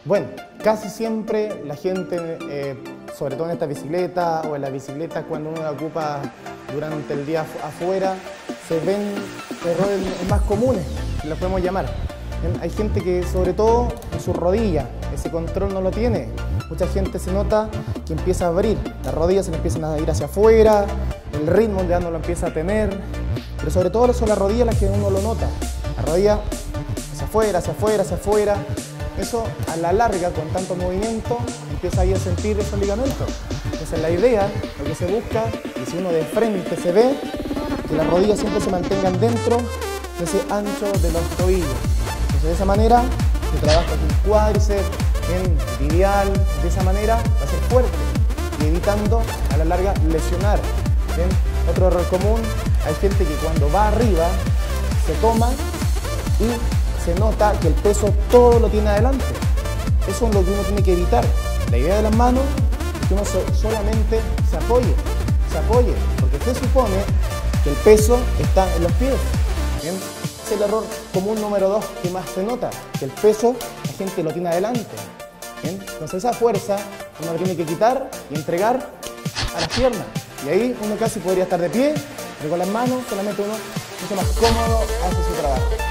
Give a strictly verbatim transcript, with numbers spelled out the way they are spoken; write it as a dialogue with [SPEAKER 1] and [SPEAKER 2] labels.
[SPEAKER 1] Bueno, casi siempre la gente, eh, sobre todo en esta bicicleta o en la bicicleta cuando uno la ocupa durante el día afuera, se ven errores más comunes, los podemos llamar. Hay gente que sobre todo en sus rodillas, ese control no lo tiene. Mucha gente se nota que empieza a abrir, las rodillas se le empiezan a ir hacia afuera, el ritmo ya no lo empieza a tener, pero sobre todo son las rodillas las que uno lo nota. La rodilla hacia afuera, hacia afuera, hacia afuera. Eso a la larga, con tanto movimiento, empieza ahí a sentir esos ligamentos. Entonces la idea, lo que se busca, y si uno de frente se ve, que las rodillas siempre se mantengan dentro de ese ancho de los tobillos. Entonces de esa manera se trabaja tu cuádriceps, en tibial, de esa manera va a ser fuerte y evitando a la larga lesionar. ¿Bien? Otro error común, hay gente que cuando va arriba se toma y se nota que el peso todo lo tiene adelante. Eso es lo que uno tiene que evitar. La idea de las manos es que uno so solamente se apoye, se apoye, porque se supone que el peso está en los pies. ¿Bien? Es el error común número dos que más se nota, que el peso la gente lo tiene adelante. ¿Bien? Entonces esa fuerza uno la tiene que quitar y entregar a las piernas. Y ahí uno casi podría estar de pie, pero con las manos solamente uno mucho más cómodo hace su trabajo.